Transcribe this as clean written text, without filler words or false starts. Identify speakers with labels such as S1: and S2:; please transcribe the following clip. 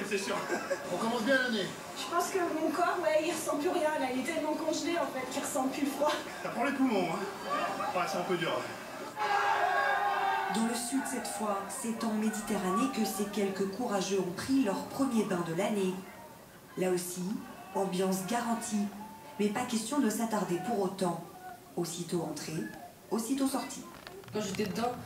S1: c'est sûr. On commence bien l'année.
S2: Je pense que mon corps, ouais, il ressent plus rien là. Il est tellement congelé en fait qu'il ressent plus le froid.
S1: Ça prend les poumons, hein. Ouais, c'est un peu dur.
S3: Dans le sud cette fois, c'est en Méditerranée que ces quelques courageux ont pris leur premier bain de l'année. Là aussi, ambiance garantie, mais pas question de s'attarder pour autant. Aussitôt entré, aussitôt sorti.
S4: Quand j'étais dedans,